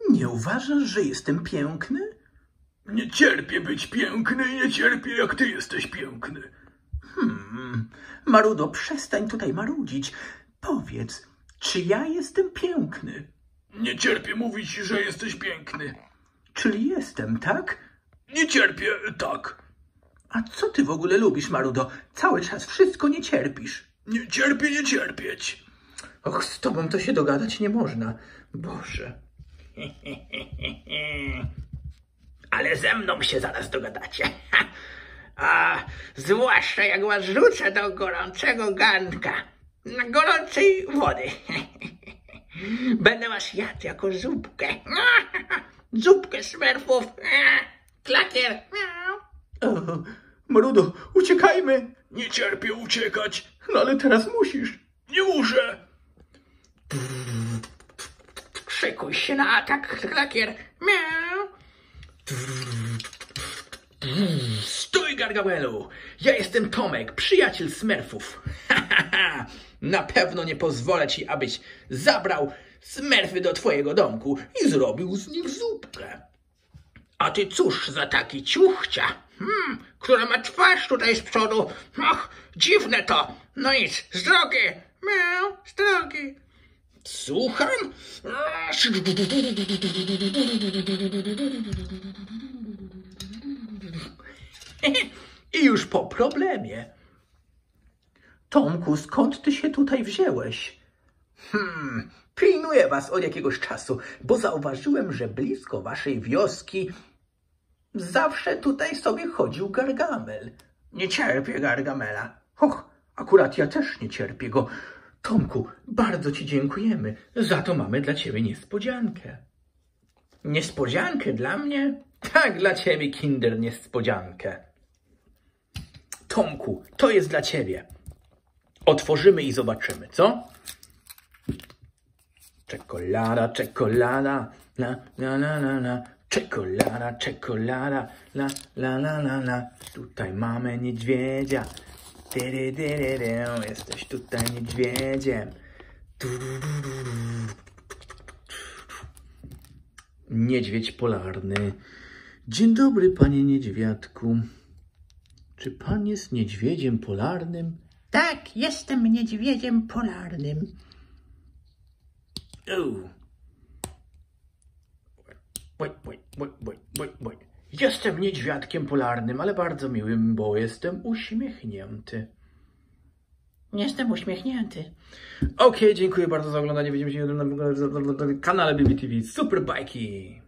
Nie uważasz, że jestem piękny? Nie cierpię być piękny i nie cierpię, jak ty jesteś piękny. Marudo, przestań tutaj marudzić. Powiedz, czy ja jestem piękny? Nie cierpię mówić, że jesteś piękny. Czyli jestem, tak? Nie cierpię, tak. A co ty w ogóle lubisz, Marudo? Cały czas wszystko nie cierpisz. Nie cierpię, nie cierpieć. Och, z tobą to się dogadać nie można. Boże. Ale ze mną się zaraz dogadacie. A zwłaszcza jak was rzucę do gorącego garnka, na gorącej wody. Będę was jadł jako zupkę. Zupkę smerfów. Klakier. O, Marudo, uciekajmy. Nie cierpię uciekać. No ale teraz musisz. Nie muszę. Szykuj się na atak, klakier. Miau. Stój, Gargamelu! Ja jestem Tomek, przyjaciel Smurfów. Na pewno nie pozwolę ci, abyś zabrał Smurfy do twojego domku i zrobił z nich zupkę. A ty cóż za taki ciuchcia, która ma twarz tutaj z przodu. Och, dziwne to. No nic, z drogi. Miau, z drogi. Słucham? I już po problemie. Tomku, skąd ty się tutaj wzięłeś? Pilnuję was od jakiegoś czasu, bo zauważyłem, że blisko waszej wioski zawsze tutaj sobie chodził Gargamel. Nie cierpię Gargamela. Och, akurat ja też nie cierpię go. Tomku, bardzo ci dziękujemy. Za to mamy dla ciebie niespodziankę. Niespodziankę dla mnie? Tak, dla ciebie, Kinder, niespodziankę. Tomku, to jest dla ciebie. Otworzymy i zobaczymy, co? Czekolada, czekolada, la, la, la, la, la. Czekolada, czekolada, la, la, la, la, la. Tutaj mamy niedźwiedzia. Jesteś tutaj niedźwiedziem. Niedźwiedź polarny. Dzień dobry, panie niedźwiadku. Czy pan jest niedźwiedziem polarnym? Tak, jestem niedźwiedziem polarnym. Jestem niedźwiadkiem polarnym, ale bardzo miłym, bo jestem uśmiechnięty. Jestem uśmiechnięty. Okej, dziękuję bardzo za oglądanie. Widzimy się na kanale BBTV Super Bajki.